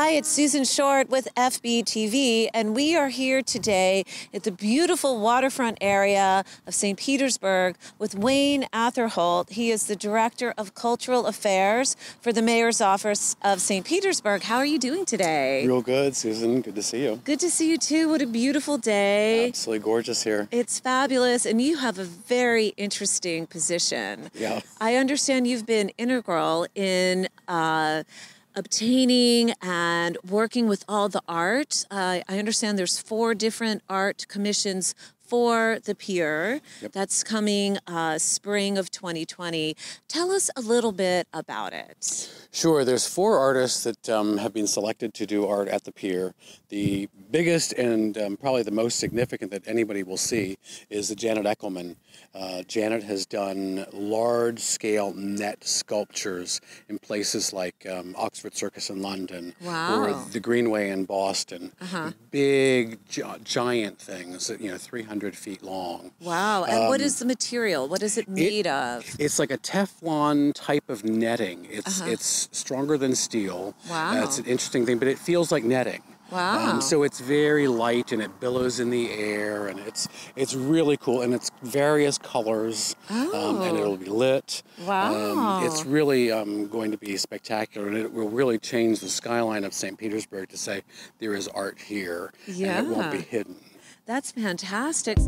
Hi, it's Susan Short with FBTV, and we are here today at the beautiful waterfront area of St. Petersburg with Wayne Atherholt. He is the Director of Cultural Affairs for the Mayor's Office of St. Petersburg. How are you doing today? Real good, Susan. Good to see you. Good to see you too. What a beautiful day. Absolutely gorgeous here. It's fabulous, and you have a very interesting position. Yeah. I understand you've been integral in obtaining and working with all the art. I understand there's 4 different art commissions for the pier. Yep. That's coming spring of 2020. Tell us a little bit about it. Sure. There's 4 artists that have been selected to do art at the pier. The biggest and probably the most significant that anybody will see is Janet Eckelman. Janet has done large-scale net sculptures in places like Oxford Circus in London, Wow. or the Greenway in Boston. Big, giant things, 300 feet long. Wow. And what is the material? What is it made of? It's like a Teflon type of netting. It's stronger than steel. Wow. It's an interesting thing, but it feels like netting. Wow. So it's very light and it billows in the air, and it's really cool, and it's various colors, and it'll be lit. Wow. It's really going to be spectacular, and it will really change the skyline of St. Petersburg to say there is art here, and it won't be hidden. That's fantastic.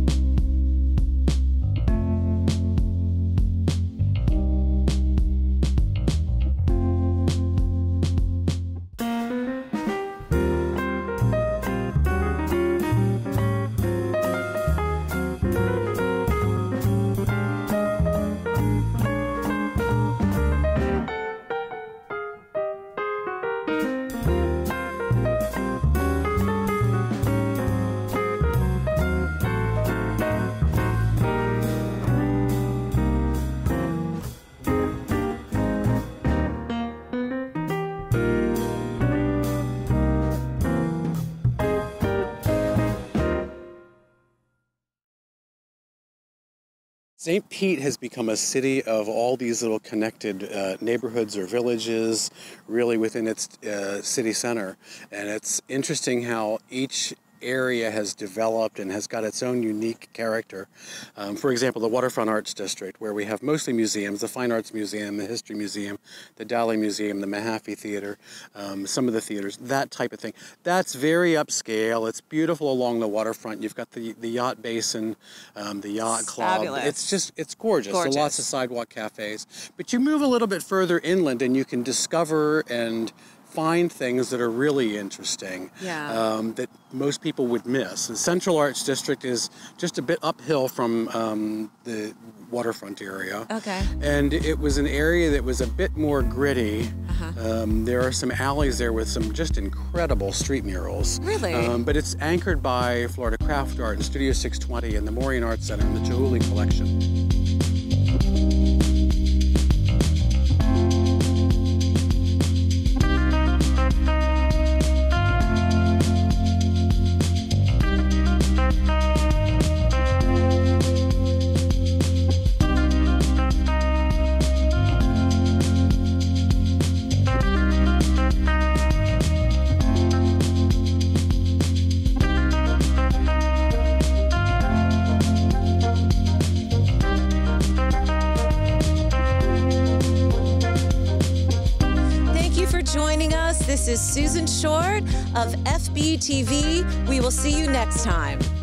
St. Pete has become a city of all these little connected neighborhoods or villages, really within its city center. And it's interesting how each area has developed and has got its own unique character. For example, the Waterfront Arts District, where we have mostly museums, the Fine Arts Museum, the History Museum, the Dali Museum, the Mahaffey Theater, some of the theaters, that type of thing. That's very upscale. It's beautiful along the waterfront. You've got the yacht basin, the yacht club. Fabulous. It's gorgeous. So lots of sidewalk cafes. But you move a little bit further inland and you can discover and find things that are really interesting, that most people would miss. The Central Arts District is just a bit uphill from the waterfront area. Okay. And it was an area that was a bit more gritty. There are some alleys there with some just incredible street murals. Really? But it's anchored by Florida Craft Art and Studio 620 and the Maureen Art Center and the CHIHULY collection. Joining us. This is Susan Short of FBTV. We will see you next time.